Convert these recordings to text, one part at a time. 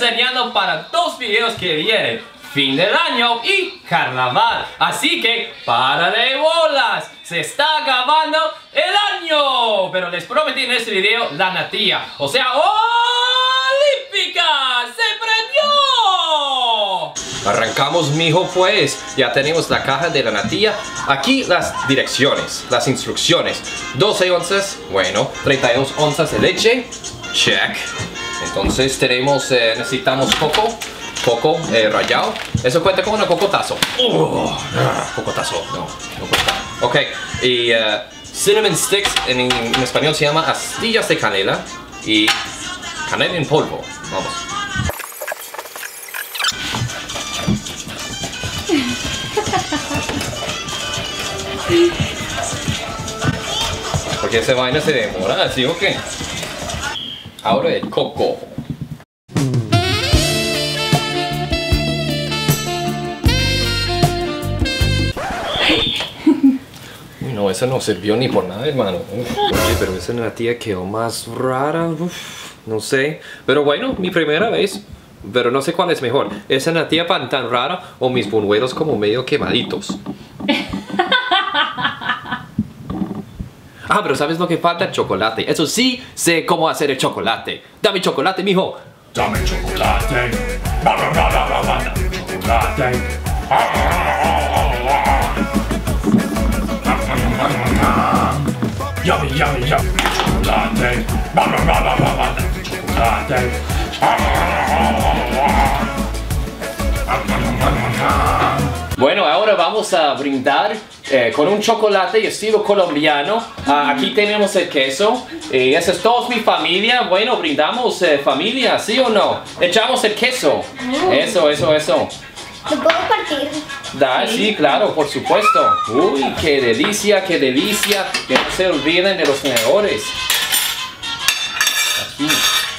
enseñando para 2 videos que vienen. Fin del año y carnaval. Así que, para de bolas. Se está acabando el año. Pero les prometí en este video la natilla. O sea, olímpica. ¡Se prendió! Arrancamos, mijo, pues. Ya tenemos la caja de la natilla. Aquí las direcciones, las instrucciones. 12 onzas, bueno, 32 onzas de leche. Check. Entonces tenemos, necesitamos coco rallado. Eso cuenta como un cocotazo. Cocotazo, no cuenta. Ok, y cinnamon sticks en español se llama astillas de canela. Y canela en polvo. Vamos. Porque esa vaina se demora, ¿sí o qué? Ahora el coco. No, esa no sirvió ni por nada, hermano. Oye, pero esa natilla quedó más rara. Uf, no sé. Pero bueno, mi primera vez. Pero no sé cuál es mejor. ¿Esa natilla tan rara o mis buñuelos como medio quemaditos? Ah, pero ¿sabes lo que falta? Chocolate. Eso sí, sé cómo hacer el chocolate. Dame chocolate, mijo. Dame chocolate. Chocolate. Yummy, yummy, yummy. Chocolate. Chocolate. Bueno, ahora vamos a brindar con un chocolate estilo colombiano. Aquí tenemos el queso. Esa es toda mi familia. Bueno, brindamos familia, ¿sí o no? Echamos el queso. Eso. ¿Lo puedo partir? Sí, claro, por supuesto. Uy, qué delicia, qué delicia. Que no se olviden de los mejores. Aquí.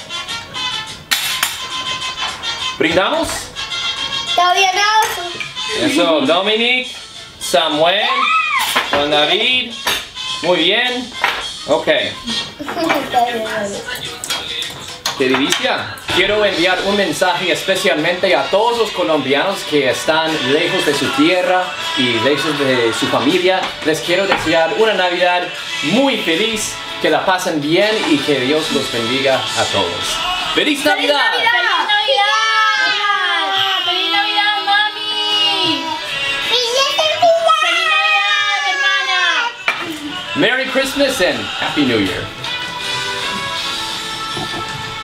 ¿Brindamos? Todavía no. Eso, Dominic, Samuel, Juan David. Muy bien. Ok. ¡Qué delicia! Quiero enviar un mensaje especialmente a todos los colombianos que están lejos de su tierra y lejos de su familia. Les quiero desear una Navidad muy feliz, que la pasen bien y que Dios los bendiga a todos. ¡Feliz Navidad! ¡Feliz Navidad! ¡Feliz Navidad, mami! ¡Feliz ¡Feliz Navidad, hermana! Merry Christmas and Happy New Year!